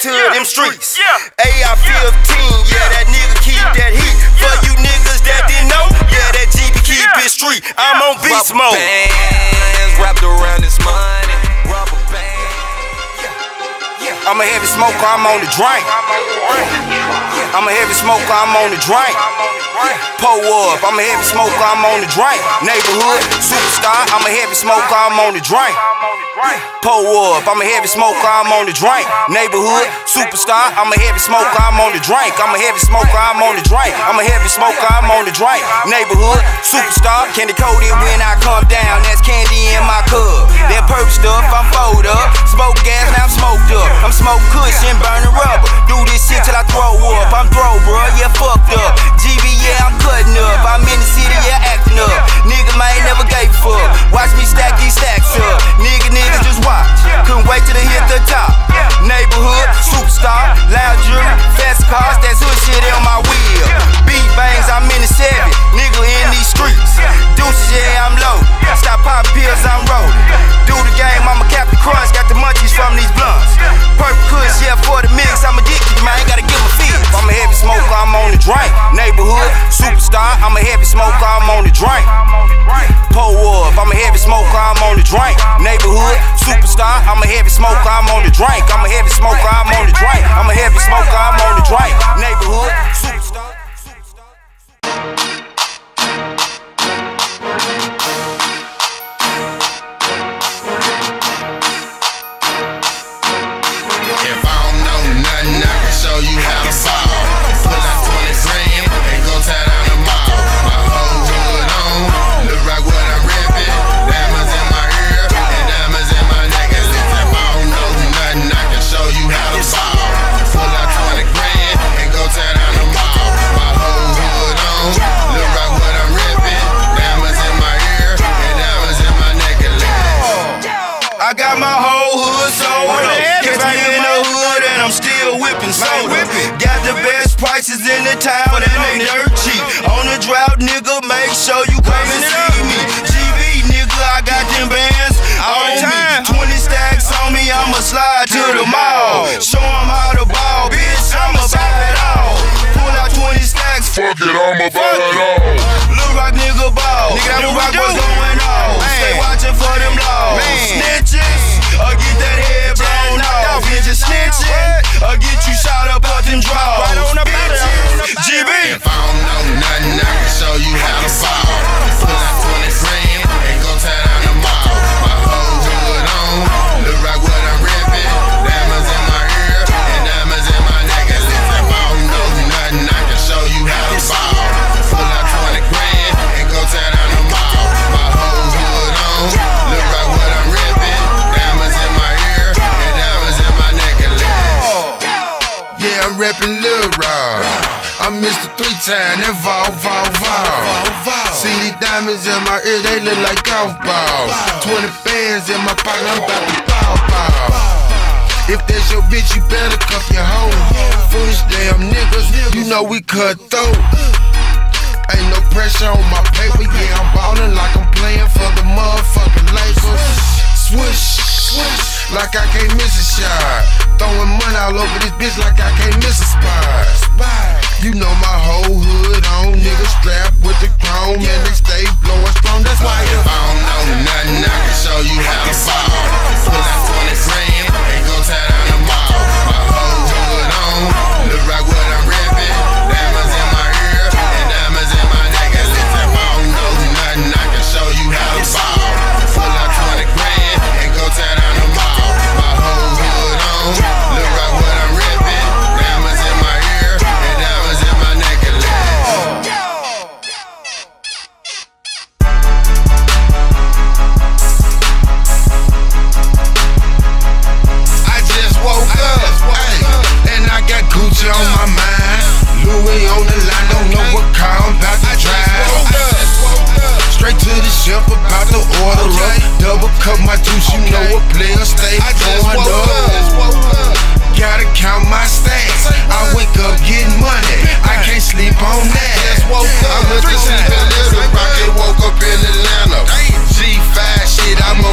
to them streets. AR-15, yeah, that nigga keep that heat. For you niggas that didn't know, yeah, that GB keep it street. I'm on beast mode. Bands wrapped around this money. Rubber band. I'm a heavy smoker, I'm on the drink. I'm a heavy smoker, I'm on the drink. Pull up, I'm a heavy smoker, I'm on the drink. Neighborhood superstar, I'm a heavy smoker, I'm on the drink. Pull up, I'm a heavy smoker, I'm on the drink. Neighborhood superstar, I'm a heavy smoker, I'm on the drink. I'm a heavy smoker, I'm on the drink. I'm a heavy smoker, I'm on the drink. Neighborhood superstar, candy coated when I come down. That's candy in my cup. That purple stuff, I'm fold up. Smoke gas, now I'm smoked up. I'm smoke cushion, burning rubber. Do this shit till I throw up. I'm throw, bruh, yeah, fucked up. GB, yeah, I'm cutting up. I'm in the city, yeah, acting up. Nigga, man, never gave a fuck. Watch me stack these stacks up. Niggas just watch. Couldn't wait till they hit the top. Neighborhood superstar, loud jewelry, fast cars, that's hood shit on my wheel. Beat bangs, I'm in the Chevy. Nigga in these streets. Deuces, yeah, I'm low. Stop popping pills, I'm rolling. Do the game, I'm a Captain Crunch. Got the munchies from these blunts. Purple kush, yeah, for the mix. I'm addicted, man, I gotta get my feet. I'm a heavy smoker, I'm on the drink. Neighborhood superstar, I'm a heavy smoker, I'm on the drink. Pull up, I'm a heavy smoker, I'm on the drink. Neighborhood superstar, I'm a heavy smoker, I'm on the drink. I'm a heavy smoker, I'm on the drink. I'm a heavy smoker, I'm on the drink. Neighborhood superstar. I got my whole hood sold up. Catch me in the hood and I'm still whipping soda. Got the best prices in the town and they dirt cheap. On the drought, nigga, make sure you come and see me. GB, nigga, I got them bands all me. 20 stacks on me, I'ma slide to the mall. Show 'em how to ball, bitch, I'ma buy it all. Pull out 20 stacks, fuck it, I'ma buy it all. Lil Rock nigga ball, Lil Rock what's going on? Stay watching for them laws. Snitches, or get that head blown off. Bitches snitching, or get you shot up out them draws. GB. If I don't know nothing, I can show you how to ball. Pull out 20 grand and go tear down the mall. My whole hood on, Lil Rock what I'm ripping. Diamonds in my ear and diamonds in my necklace. If I don't know nothing, I can show you how to ball. Pull out 20 grand and go tear down the mall. My whole hood on, Lil Rock what I'm ripping. Diamonds in my ear and diamonds in my necklace. Yeah, I'm reppin' Lil Rock. I'm Mr. 3-time, that vol. See these diamonds in my ear, they look like golf balls. 20 bands in my pocket, I'm about to ball. If that's your bitch, you better cuff your hoe. Foolish damn niggas, you know we cut throat. Ain't no pressure on my paper, yeah, I'm ballin' like I'm playing for the motherfucking Lakers. Swoosh, like I can't miss a shot. Throwing money all over this bitch like I can't miss a spot. You know my whole hood on, niggas strapped with the chrome and they stay blowing strong. That's why if I don't know nothing, I can show you how to ball. Pull out 20 grand and go tear down the mall. My whole hood on, Lil Rock what I'm ripping. Diamonds in my ear and diamonds in my necklace. If I don't know nothing, I can show you how to ball. Pull out 20 grand and go tear down the mall. My whole hood on, Lil Rock what I'm ripping. Diamonds in my ear and diamonds in my necklace. I just woke up, and I got Gucci on my mind. Louis on the line, don't know what car I'm about to drive. Straight to the ship, about to order up. Double cup my juice, you know a player stay pouring up. Gotta count my stacks. I wake up getting money, I can't sleep on that. I went to sleep in Little Rock and woke up in Atlanta. G5 shit, I'm on the plane.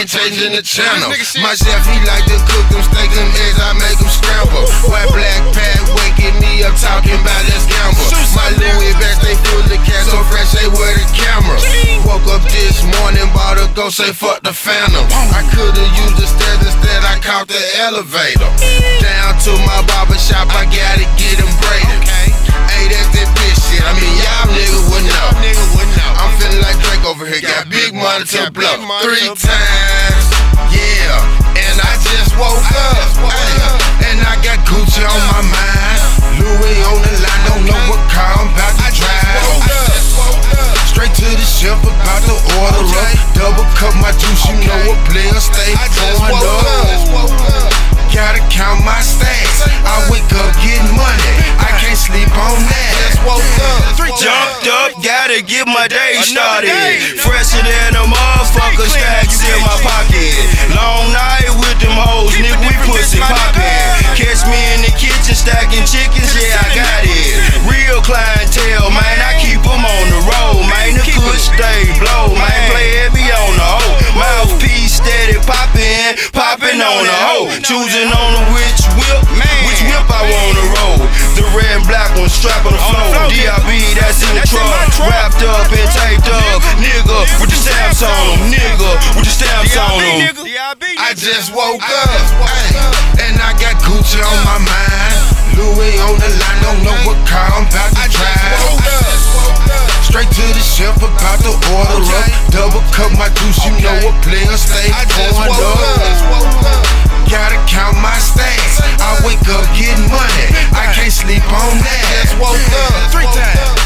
ain't changing the channel. My chef, he like to cook them steak, them eggs, I make them scramble. White black pad waking me up talking about let's gamble. My Louis bags, they full of cash, so fresh, they wear the camera. Woke up this morning, bought a go say fuck the Phantom. I could've used the stairs, instead I caught the elevator. Down to my barber shop, I gotta get them braided. Hey, that's that bitch shit, I mean y'all niggas would know. I'm feeling like Drake over here, got big money to blow 3 times, yeah. And I just woke up, ay, and I got Gucci on my mind, Louis on the line, don't know what car I'm about to drive. Straight to the chef, about to order up, double cup my juice, you know what player stay going up. Gotta count my stacks, I wake up getting money, I can't sleep on that. Jumped up, gotta get my day started. Fresher than a motherfucker, stacks in my pocket. Long night with them hoes, nigga, we pussy poppin'. Catch me in the kitchen stacking chickens, yeah, I got it. Real clientele, man, I keep them on the road, man. The kush stay blow, man, play heavy on the hoe. Mouthpiece steady poppin' on the hoe. Choosing on the which whip I wanna roll. The red and black one strapped on the floor. DIB, that's in the truck, wrapped up and taped up. Nigga with the stamps on them, nigga with the stamps on them. I just woke up, ay, and I got Gucci on my mind, Louis on the line, don't know what car I'm about to drive. Straight to the chef, about to order up, double cup my juice, you know what player stay going up. Gotta count my stacks, I wake up getting money, I can't sleep on that. Just woke up 3 times.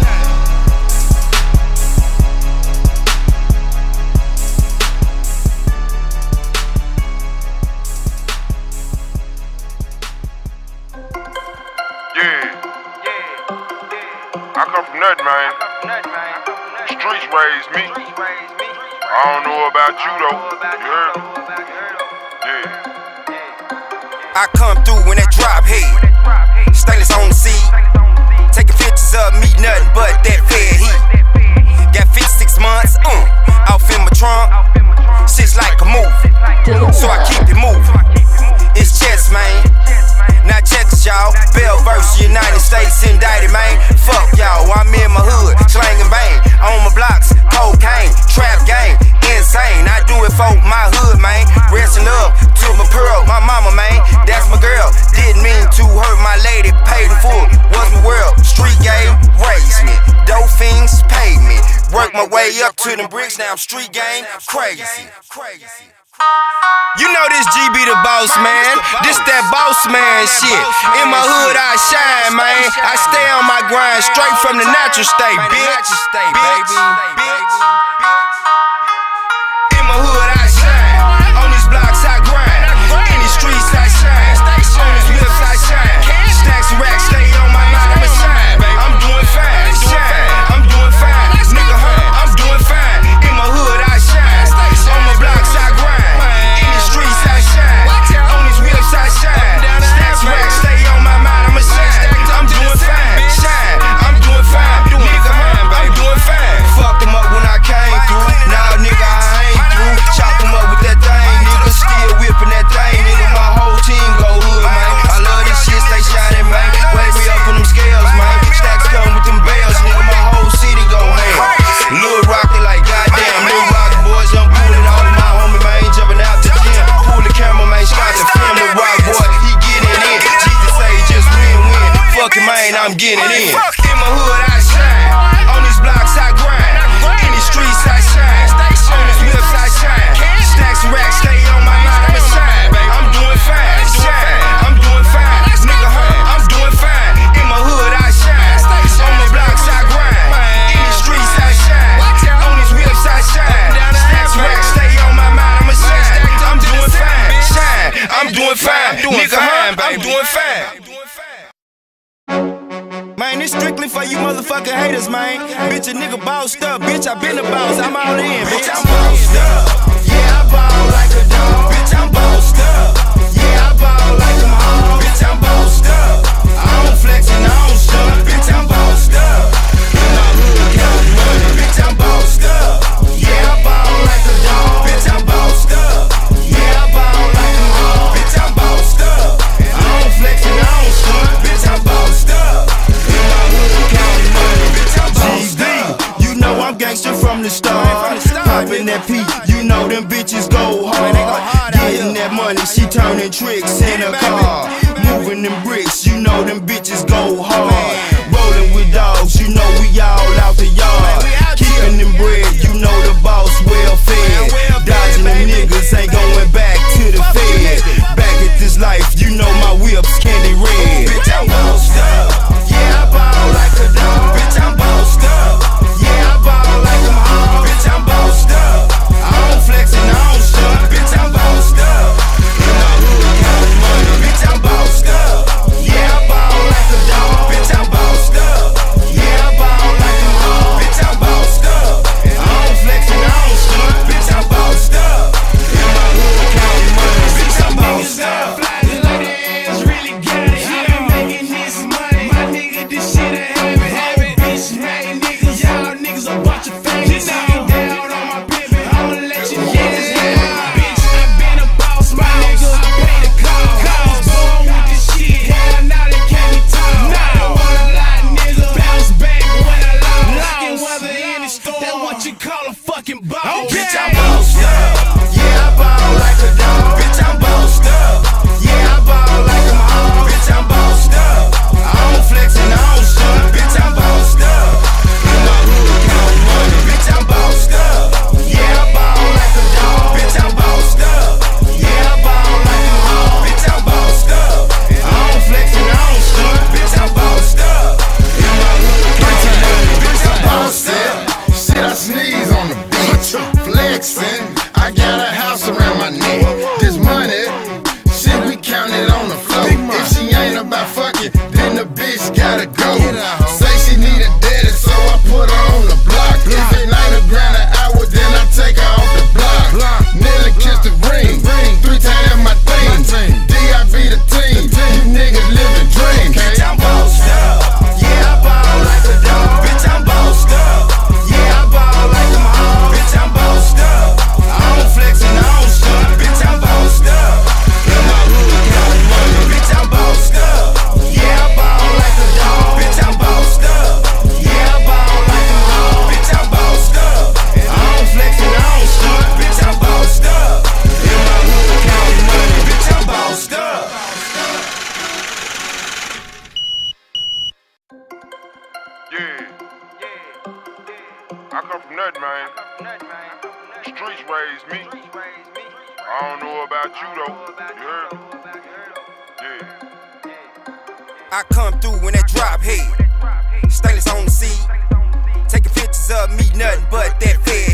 I come from nothing, man. Streets raised me. I don't know about you though. You heard me? Yeah. I come through when that drop hit. Stainless on the seat. Taking pictures of me, nothing but that fed heat. Got 56 months, off in my trunk. Shit's like a movie, so I keep it moving. It's chess, man. Now checkers, y'all. Bell versus United States indicted, man. Fuck y'all, I'm in my hood, slanging bang. On my blocks, cocaine, trap game, insane. I do it for my hood, man. Resting up to my pearl, my mama, man. That's my girl. Didn't mean to hurt my lady, paid in full. Was my world, street game, raised me. Dope fiends paid me. Worked my way up to them bricks, now I'm street game, crazy. You know this GBTheBoss, man. This that boss man shit. In my hood I shine, man. I stay on my grind straight from the natural state, bitch. In my hood I shine. On these blocks I grind. In these streets I shine. On these whips I shine. Stacks and racks stay on my mind, I'ma shine. I'm doing fine, shine. I'm doing fine, nigga, I'm doing fine. In my hood I shine. On my blocks I grind. In the streets I shine. On these whips I shine. Stacks and racks stay on my mind, I'ma shine. I'm doing fine, shine. I'm doing fine, nigga, I'm doing fine. Fucked them up when I came through. Nah, nigga, I ain't through. Chop them up with that thing, nigga. Still whipping that thing, nigga. My whole team go hood, man. I love this shit, stay shining, man. Wake me up on them scales, man. Stacks come with them bells, nigga. My whole city go ham. Lil Rocky like goddamn, Lil Rocky boys, I'm pulling all my homie, man. Jumping out the gym. Pull the camera, man. Start the film. Lil Rock boy, he getting in. Jesus say just win. Fuck it, man, I'm getting in. In my hood I shine. On these blocks I grind. In these streets I shine. On these whips I shine. Stacks and racks stay on my mind, I'ma shine. I'm doing fine, shine. I'm doing fine, nigga, I'm doing fine. In my hood I shine. On my blocks I grind. In these streets I shine. On these whips I shine. Stacks and racks stay on my mind, I'ma shine. I'm doing fine, shine. I'm doing fine, nigga, I'm doing fine. Man, this strictly for you motherfucking haters, man. Bitch, a nigga bossed up. Bitch, I been the boss. I'm all in. Bitch, I'm bossed up. Yeah, I ball like a dog. Bitch, I'm bossed up. Yeah, I ball like them hoes. Bitch, I'm bossed up. I don't flex and I don't stunt. Bitch, I'm bossed up. In my hood, counting money. Bitch, I'm bossed up. Yeah, I ball like a dog. Bitch, I'm bossed up. You know them bitches go hard. Getting that money, she turning tricks in her car. Moving them bricks, you know them bitches go hard. Rolling with dogs, you know we all out the yard. Keeping them bread, you know the boss well fed. Dodging them niggas, ain't going back to the fed. Back at this life, you know my whip's candy red. Bitch, I'm bossed up. Yeah, I ball like a dog. Bitch, I'm bossed up. Yeah, I ball like I'm home. Bitch, I'm bossed up. I don't flex and I don't stunt. Bitch, I'm bossed up. In my hood, counting money. Bitch, I'm bossed up. Yeah, I ball like a dog. Bitch, I'm bossed up. Yeah, I ball like I'm home. Bitch, I'm bossed up. I don't flex and I don't stunt. Bitch, I'm bossed up. In my hood, counting money. Bitch, I'm bossed up. I got a house around my neck. This money, shit, we count it on the floor. If she ain't about fucking, then the bitch gotta go. Say she need a daddy, so I put her on the block. If it ain't a grand an hour, then I take her off the block. Nearly kissed the ring, 3 times my thing. D.I.B. the team, you niggas living dreams. Bitch, I'm bossed up. Yeah, I ball like a dog. Bitch, I'm bossed up. Yeah, I ball like I'm home. Bitch, I'm bossed up. I don't flex and I don't stunt. Bitch, I'm bossed up. In my hood, counting money. Bitch, I'm bossed up. Yeah, I ball like a dog. Bitch, I'm bossed up. Yeah, I ball like I'm home. Bitch, I'm bossed up. I don't flex and I don't stunt. Bitch, I'm bossed up. In my hood, counting money. Bitch, I'm bossed up. I come from nothing, man. Streets raised me. I don't know about you, though. You heard me? Yeah. I come through when that drop hit. Stainless on the seat. Taking pictures of me, nothing but that fair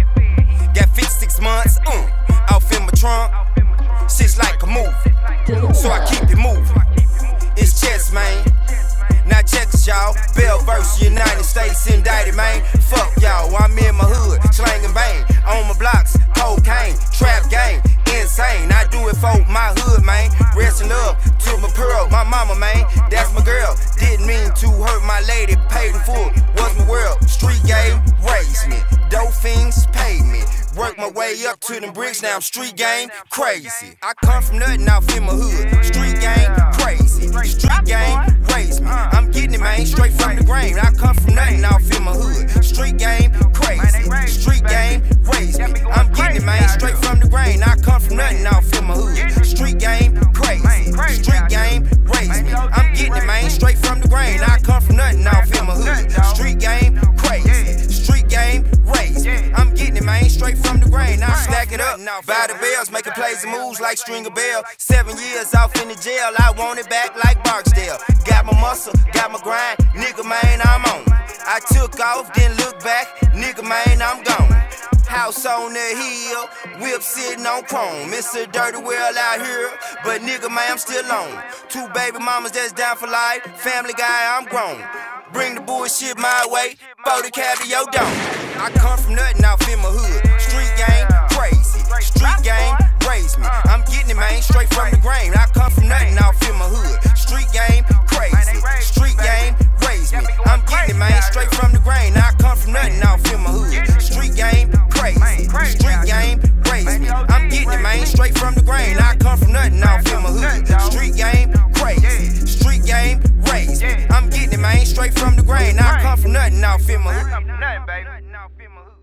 heat. Got 56 months, off in my trunk. Shit's like a movie, so I keep it moving. It's chess, man. Not checkers, y'all. Bell versus United States indicted, man. Fuck y'all, I'm in my hood, slanging bang. On my blocks, cocaine, trap game, insane. I do it for my hood, man. Resting up to my pearl, my mama, man. That's my girl. Didn't mean to hurt my lady, paid in full. Was my world, street game raised me. Dope fiends paid me. Work my way up to them bricks, now I'm street game crazy. I come from nothing off in my hood. Street game crazy. Street game raised me. I'm getting it, man, straight from the grain. I come from nothing off in my hood. Street game crazy. Street game raised me. I'm getting it, man, straight from the grain. I come from nothing off in my hood. Street game crazy. Street game raised me. I'm getting it, man, straight from the grain. I come from nothing off in my hood. Street game crazy. Street game raised me. I'm getting it, man, straight from the grain. I stack it up, by the bells, making plays and moves like Stringer Bell. 7 years off in the jail, I want it back like Barksdale. Got my muscle, got my grind, nigga, man, I'm on. I took off, didn't look back, nigga, man, I'm gone. House on the hill, whip sitting on chrome. It's a dirty world out here, but nigga, man, I'm still on. 2 baby mamas that's down for life, family guy, I'm grown. Bring the bullshit my way, 40 cab to your dome. I come from nothing off in my hood. Street game crazy. Street game raised me. I'm getting it, man, straight from the grain. I come from nothing off in my hood. Street game crazy. Street game raised me. I'm getting it, man, straight from the grain. I come from nothing off in my hood. Street game crazy. Street game raised me. I'm getting it, man, straight from the grain. I come from nothing off in my hood. Street game crazy. Street game raised me. I'm getting it, man, straight from the grain. I come from nothing off in my hood.